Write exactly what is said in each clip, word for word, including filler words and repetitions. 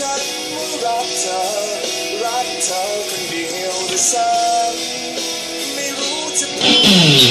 ฉันรักเธอรักเธอคนเดียวแต่ฉันไม่รู้จะพูด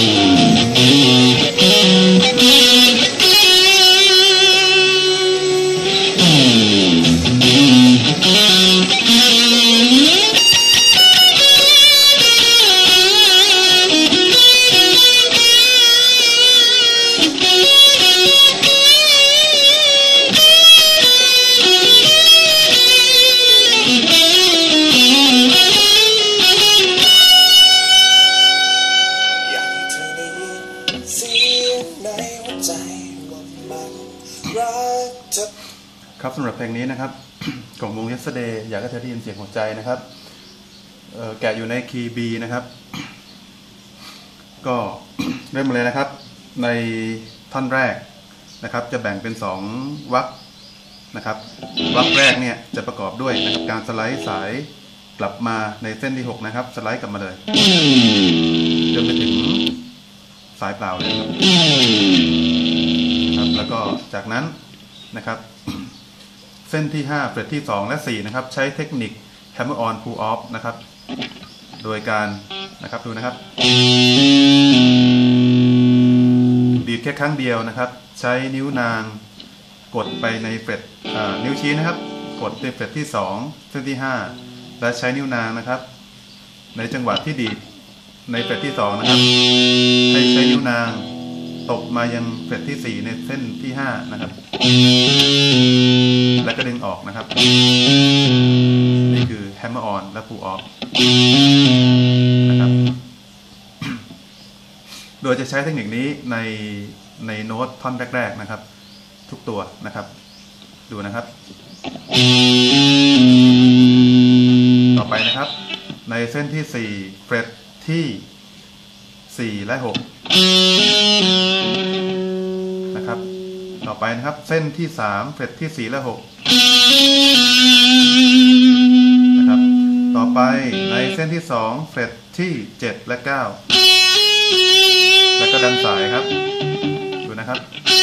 ครับสำหรับเพลงนี้นะครับ ของวง Yesterday อยากให้เธอได้ยินเสียงหัวใจนะครับแกะอยู่ในคีย์ B นะครับก็เริ่มมาเลยนะครับในท่อนแรกนะครับจะแบ่งเป็นสองวรรคนะครับวรรคแรกเนี่ยจะประกอบด้วยนะครับการสไลด์สายกลับมาในเส้นที่หกนะครับสไลด์กลับมาเลยจนไปถึงสายเปล่าเลยครับแล้วก็จากนั้นนะครับเส้นที่ห้าเฟรตที่สองและสี่นะครับใช้เทคนิค hammer on pull off นะครับโดยการนะครับดูนะครับดีดแค่ครั้งเดียวนะครับใช้นิ้วนางกดไปในเฟรตนิ้วชี้นะครับกดในเฟรตที่สองเส้นที่ห้าและใช้นิ้วนางนะครับในจังหวะที่ดีดในเฟรตที่สองนะครับให้ใช้นิ้วนางตบมายังเฟรตที่สี่ในเส้นที่ห้านะครับแล้วก็ดึงออกนะครับนี่คือ hammer on และ pull off นะครับโดยจะใช้เทคนิคนี้ในในโน้ตท่อนแรกๆนะครับทุกตัวนะครับดูนะครับต่อไปนะครับในเส้นที่สี่เฟรตที่สี่และหกนะครับต่อไปนะครับเส้นที่สามเฟรตที่สี่และหกนะครับต่อไปในเส้นที่สองเฟรตที่เจ็ดและเก้าแล้วก็ดันสายครับดูนะครับ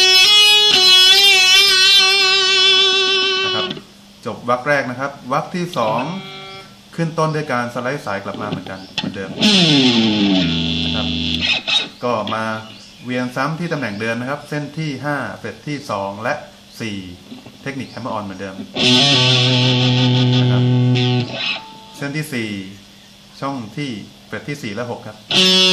นะครับจบวรรคแรกนะครับวรรคที่สองขึ้นต้นด้วยการสไลด์สายกลับมาเหมือนกันเหมือนเดิมนะครับก็มาเวียนซ้ำที่ตำแหน่งเดิมนะครับเส้นที่ห้าเฟรตที่สองและสี่เทคนิค hammer on เหมือนเดิมนะครับเส้นที่สี่ช่องที่เฟรตที่สี่และหกครับ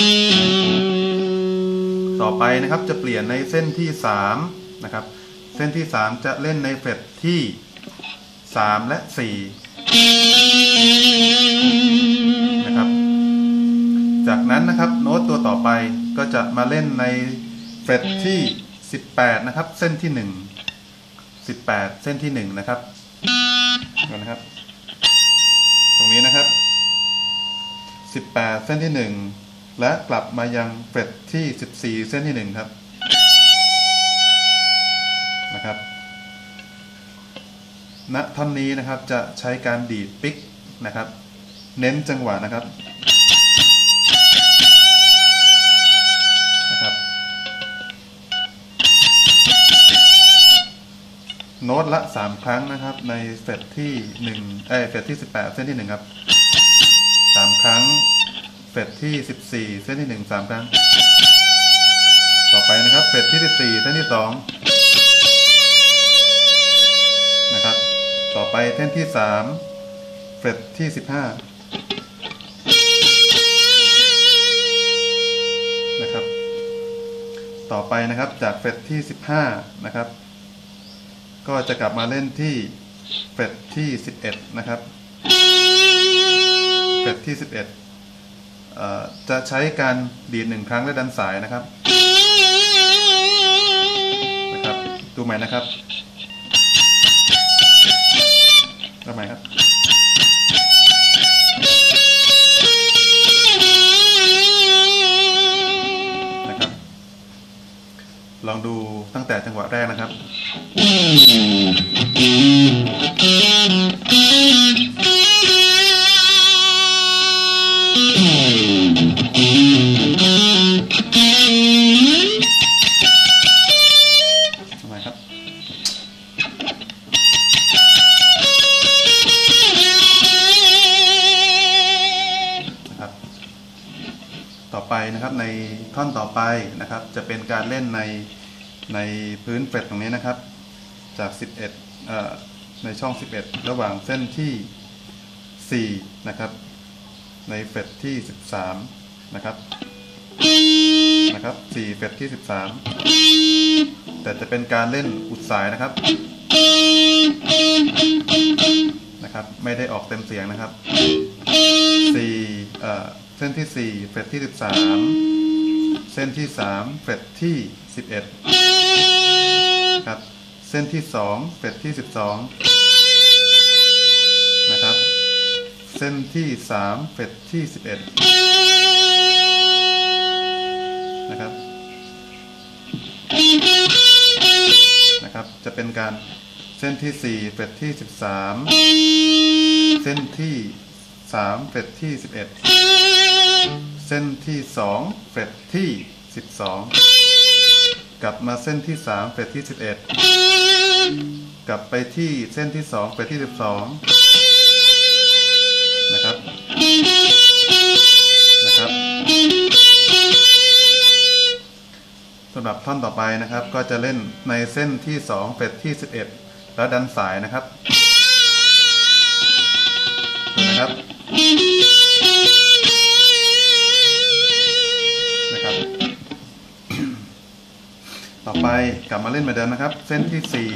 ต่อไปนะครับจะเปลี่ยนในเส้นที่สามนะครับเส้นที่สามจะเล่นในเฟรตที่สามและสี่นะครับจากนั้นนะครับโน้ตตัวต่อไปก็จะมาเล่นในเฟรตที่สิบแปดนะครับเส้นที่หนึ่ง สิบแปดเส้นที่หนึ่งนะครับดูนะครับตรงนี้นะครับสิบแปดเส้นที่หนึ่งและกลับมายังเฟรตที่สิบสี่เส้นที่หนึ่งครับนะครับณท่อนนี้นะครับจะใช้การดีดปิกนะครับเน้นจังหวะนะครับนะครับโน้ตละสามครั้งนะครับในเฟรตที่หนึ่งเอ้ยเฟรตที่สิบแปดเส้นที่หนึ่งครับสามครั้งเฟรตที่สิบสี่เส้นที่หนึ่งสามครั้งต่อไปนะครับเฟรตที่สิบสี่เส้นที่สองนะครับต่อไปเส้นที่สามเฟรตที่สิบห้านะครับต่อไปนะครับจากเฟรตที่สิบห้านะครับก็จะกลับมาเล่นที่เฟรตที่สิบเอ็ดนะครับเฟรตที่สิบเอ็ดเอ่อจะใช้การดีดหนึ่งครั้งและดันสายนะครับนะครับดูใหม่นะครับดูใหม่ครับนะครับลองดูตั้งแต่จังหวะแรกนะครับทำไมครับไปนะครับในท่อนต่อไปนะครับจะเป็นการเล่นในในพื้นเฟรตตรงนี้นะครับจากสิบเอ็ดเอ่อในช่องสิบเอ็ดระหว่างเส้นที่สี่นะครับในเฟรตที่สิบสามนะครับนะครับสี่เฟรตที่สิบสามแต่จะเป็นการเล่นอุดสายนะครับนะครับไม่ได้ออกเต็มเสียงนะครับสี่เอ่อเส้นที่สี่เฟรตที่สิบสามเส้นที่สามเฟรตที่สิบเอ็ดครับเส้นที่สองเฟรตที่สิบสองนะครับเส้นที่สามเฟรตที่สิบเอ็ดนะครับนะครับจะเป็นการเส้นที่สี่เฟรตที่สิบสามเส้นที่สามเฟรตที่สิบเอ็ดเส้นที่สองเฟรตที่สิบสองกลับมาเส้นที่สามเฟรตที่สิบเอ็ดกลับไปที่เส้นที่สองเฟรตที่สิบสองนะครับนะครับสำหรับท่อนต่อไปนะครับก็จะเล่นในเส้นที่สองเฟรตที่สิบเอ็ดแล้วดันสายนะครับนะครับนะครับต่อไปกลับมาเล่นเหมือนเดิมนะครับเส้นที่สี่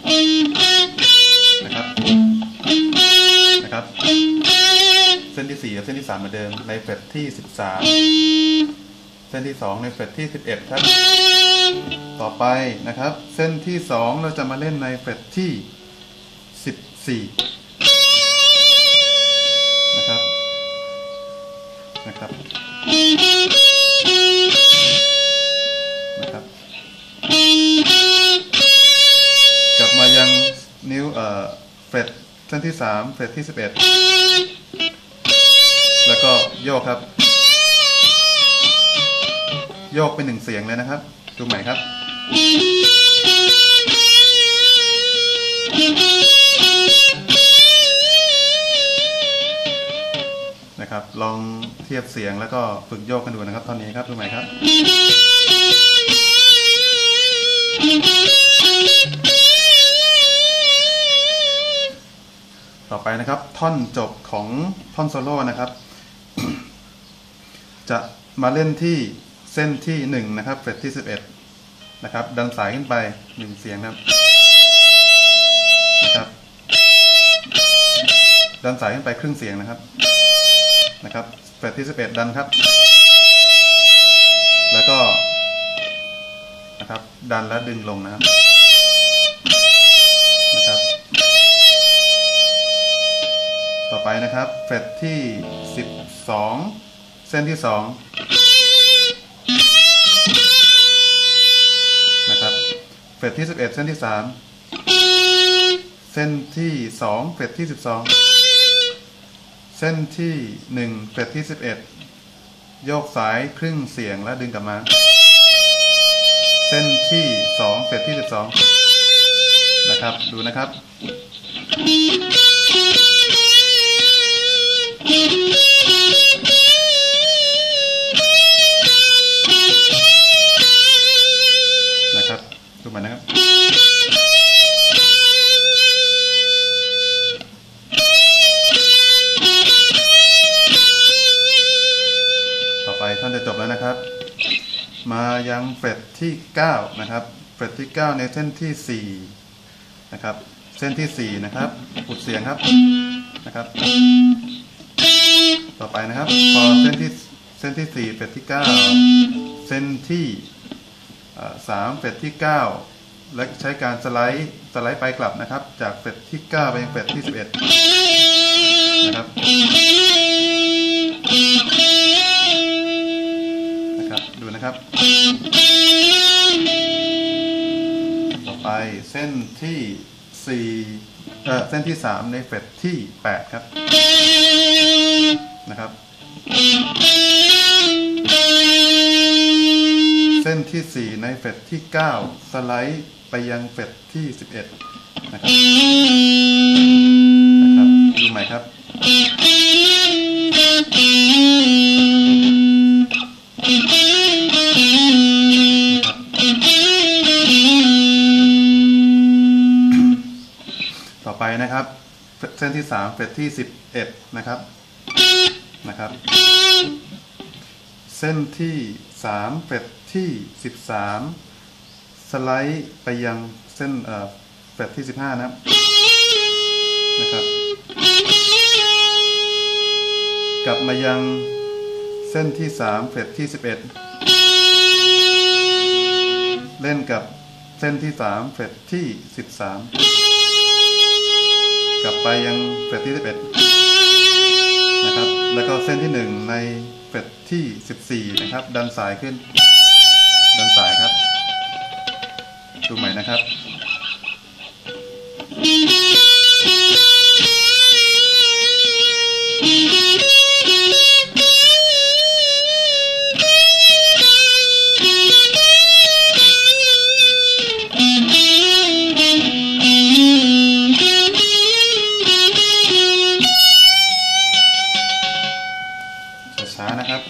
นะครับนะครับเส้นที่สี่กับเส้นที่สามเหมือนเดิมในเฟรตที่สิบสามเส้นที่สองในเฟรตที่สิบเอ็ดครับต่อไปนะครับเส้นที่สองเราจะมาเล่นในเฟรตที่สิบสี่นะครับนะครับนะครับกลับมายังนิ้วเอ่อเฟรตเส้นที่สามเฟรตที่สิบเอ็ดแล้วก็โยกครับโยกเป็นหนึ่งเสียงเลยนะครับดูใหม่ครับนะครับลองเทียบเสียงแล้วก็ฝึกโยกกันดูนะครับตอนนี้ครับดูใหม่ครับต่อไปนะครับท่อนจบของท่อนโซโล่นะครับ จะมาเล่นที่เส้นที่หนึ่งนะครับเฟรตที่สิบเอ็ดนะครับดันสายขึ้นไปหนึ่งเสียงครับนะครับดันสายขึ้นไปครึ่งเสียงนะครับนะครับเฟรตที่สิบเอ็ดดันครับแล้วก็นะครับดันและดึงลงนะครับนะครับต่อไปนะครับเฟรตที่สิบสองเส้นที่สองนะครับเฟรตที่สิบเอ็ดเส้นที่สามเส้นที่สองเฟรตที่สิบสองเส้นที่หนึ่งเฟรตที่สิบเอ็ดโยกสายครึ่งเสียงและดึงกลับมาเส้นที่สองเฟรตที่สิบสองนะครับดูนะครับนะครับดูมันนะครับต่อไปท่านจะจบแล้วนะครับมายังเฟรตที่เก้านะครับเฟรตที่เก้าในเส้นที่สี่นะครับเส้นที่สี่นะครับอุดเสียงครับนะครับต่อไปนะครับพอเส้นที่เส้นที่สี่เฟรตที่เก้าเส้นที่สามเฟรตที่เก้าและใช้การสไลด์สไลด์ไปกลับนะครับจากเฟรตที่เก้าไปยังเฟรตที่สิบเอ็ดนะครับนะครับดูนะครับต่อไปเส้นที่สี่เอ่อเส้นที่สามในเฟรตที่แปดครับนะครับเส้นที่สี่ในเฟรตที่เก้าสไลด์ไปยังเฟรตที่สิบเอ็ดนะครับนะครับดูใหม่ครับ Mm-hmm. ส้นที่สามเฟรตที่สิบเอ็ดนะครับนะครับเส้นที่สามเฟรตที่สิบสามสไลด์ไปยังเส้นเอ่อเฟรตที่สิบห้านะครับนะครับกลับมายังเส้นที่สามเฟรตที่สิบเอ็ดเล่นกับเส้นที่สามเฟรตที่สิบสามกลับไปยังเฟรตที่สิบเอ็ดนะครับแล้วก็เส้นที่หนึ่งในเฟรตที่สิบสี่นะครับดันสายขึ้นดันสายครับดูใหม่นะครับช้าๆนะครับ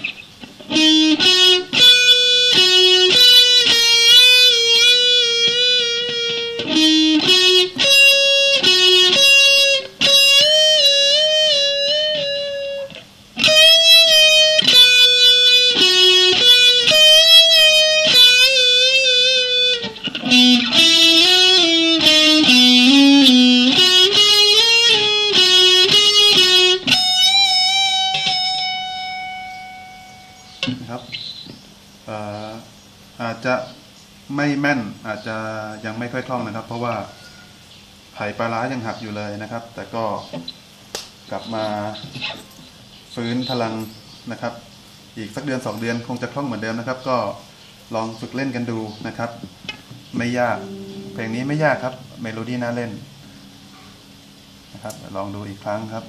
นะครับอาจจะไม่แม่นอาจจะยังไม่ค่อยคล่องนะครับเพราะว่าไหปลาร้ายังหักอยู่เลยนะครับแต่ก็กลับมาฟื้นพลังนะครับอีกสักเดือนสองเดือนคงจะคล่องเหมือนเดิมนะครับก็ลองฝึกเล่นกันดูนะครับไม่ยากเพลงนี้ไม่ยากครับเมโลดี้น่าเล่นนะครับลองดูอีกครั้งครับ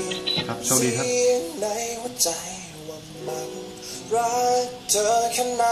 โชคดีครับในหัวใจว่ามันรักเธอแค่ไหน